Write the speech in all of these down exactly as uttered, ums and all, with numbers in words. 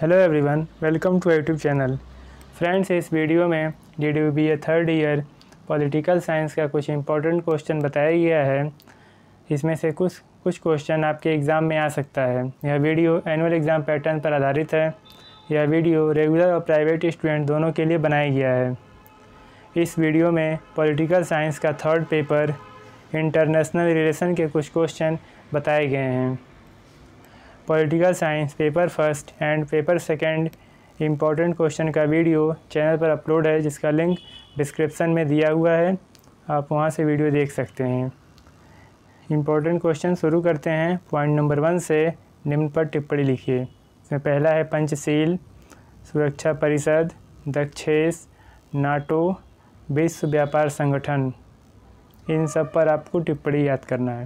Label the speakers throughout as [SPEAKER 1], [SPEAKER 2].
[SPEAKER 1] Hello everyone, welcome to YouTube channel. Friends, इस video में D D B A third year political science का कुछ important question बताया गया है। इसमें से कुछ कुछ क्वेश्चन आपके एग्ज़ाम में आ सकता है। यह वीडियो एनुअल एग्ज़ाम पैटर्न पर आधारित है। यह वीडियो रेगुलर और प्राइवेट स्टूडेंट दोनों के लिए बनाया गया है। इस वीडियो में पॉलिटिकल साइंस का थर्ड पेपर इंटरनेशनल रिलेशन के कुछ क्वेश्चन बताए गए हैं। Political science paper first and paper second important question का वीडियो चैनल पर अपलोड है, जिसका लिंक डिस्क्रिप्शन में दिया हुआ है। आप वहां से वीडियो देख सकते हैं। इम्पॉर्टेंट क्वेश्चन शुरू करते हैं। पॉइंट नंबर वन से निम्न पर टिप्पणी लिखिए। इसमें पहला है पंचशील, सुरक्षा परिषद, दक्षेस, नाटो, विश्व व्यापार संगठन। इन सब पर आपको टिप्पणी याद करना है।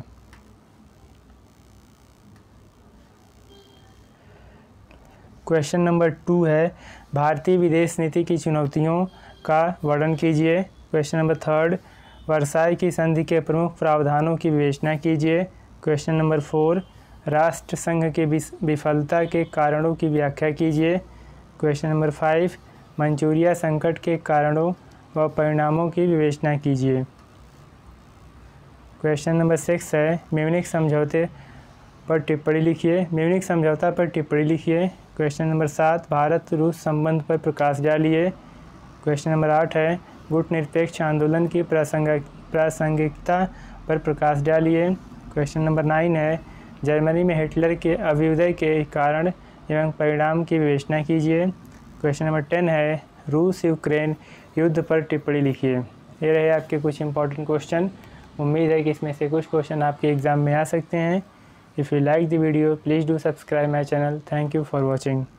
[SPEAKER 1] क्वेश्चन नंबर टू है भारतीय विदेश नीति की चुनौतियों का वर्णन कीजिए। क्वेश्चन नंबर थर्ड वर्साई की संधि के प्रमुख प्रावधानों की विवेचना कीजिए। क्वेश्चन नंबर फोर राष्ट्र संघ के विफलता के कारणों की व्याख्या कीजिए। क्वेश्चन नंबर फाइव मंचूरिया संकट के कारणों व परिणामों की विवेचना कीजिए। क्वेश्चन नंबर सिक्स है म्यूनिख समझौते पर टिप्पणी लिखिए। म्यूनिख समझौता पर टिप्पणी लिखिए। क्वेश्चन नंबर सात भारत रूस संबंध पर प्रकाश डालिए। क्वेश्चन नंबर आठ है गुट निरपेक्ष आंदोलन की प्रासंगिक प्रासंगिकता पर प्रकाश डालिए। क्वेश्चन नंबर नाइन है जर्मनी में हिटलर के अभ्युदय के कारण एवं परिणाम की विवेचना कीजिए। क्वेश्चन नंबर टेन है रूस यूक्रेन युद्ध पर टिप्पणी लिखिए। ये रहे आपके कुछ इंपॉर्टेंट क्वेश्चन। उम्मीद है कि इसमें से कुछ क्वेश्चन आपके एग्ज़ाम में आ सकते हैं। If you like the video, please do subscribe my channel. Thank you for watching.